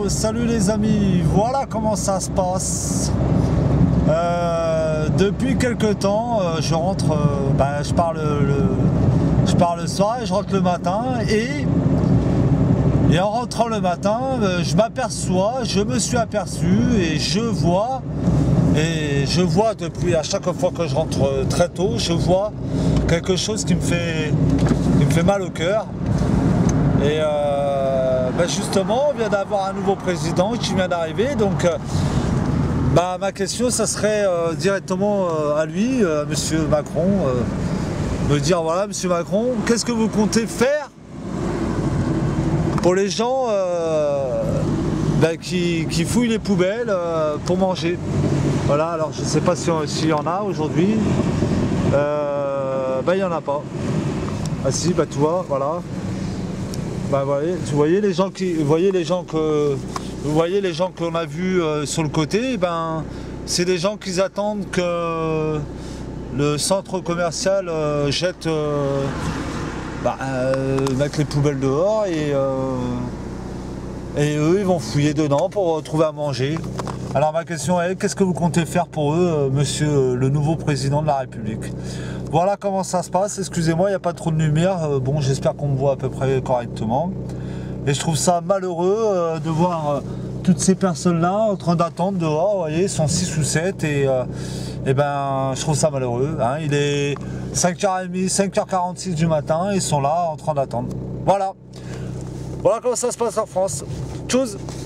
Salut les amis, voilà comment ça se passe. Depuis quelques temps, je rentre, je pars le soir et je rentre le matin et en rentrant le matin, je me suis aperçu et je vois depuis à chaque fois que je rentre très tôt, je vois quelque chose qui me fait mal au cœur. Et justement, on vient d'avoir un nouveau président qui vient d'arriver, donc ma question, ça serait directement à lui, Monsieur Macron, me dire voilà, Monsieur Macron, qu'est-ce que vous comptez faire pour les gens qui fouillent les poubelles pour manger. Voilà, alors je ne sais pas s'il y en a aujourd'hui. Il n'y en a pas. Ah si, tu vois, voilà. Vous voyez les gens qu'on a vus sur le côté, c'est des gens qui attendent que le centre commercial mettre les poubelles dehors et eux ils vont fouiller dedans pour trouver à manger. Alors ma question est, qu'est-ce que vous comptez faire pour eux, monsieur le nouveau président de la République? Voilà comment ça se passe, excusez-moi, il n'y a pas trop de lumière, bon j'espère qu'on me voit à peu près correctement. Et je trouve ça malheureux de voir toutes ces personnes-là en train d'attendre dehors, vous voyez, ils sont 6 ou 7 et je trouve ça malheureux. Hein. Il est 5h30, 5h46 du matin, ils sont là en train d'attendre. Voilà. Voilà comment ça se passe en France. Tchuss.